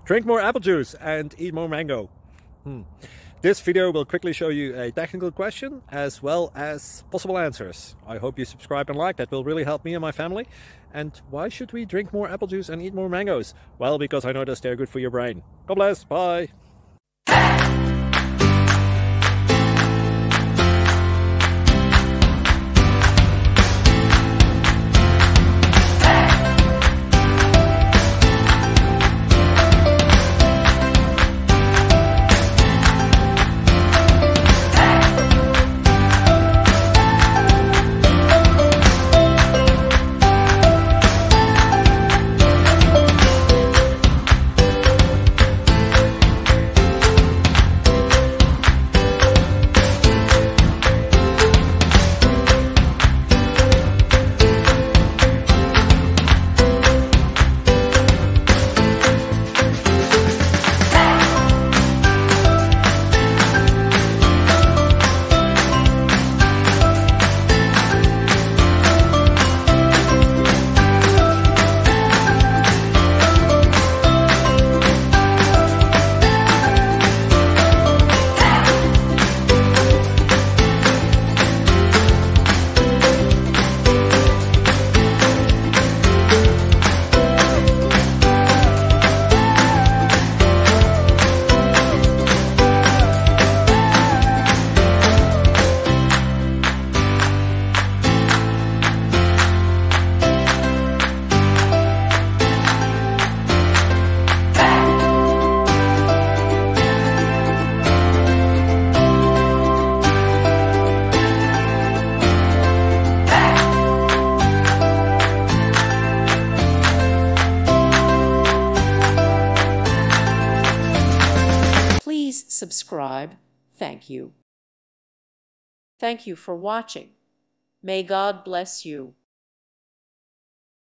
Drink more apple juice and eat more mango. This video will quickly show you a technical question as well as possible answers. I hope you subscribe and like. That will really help me and my family. And why should we drink more apple juice and eat more mangoes? Well, because I noticed they're good for your brain. God bless. Bye. Please subscribe. Thank you. Thank you for watching. May God bless you.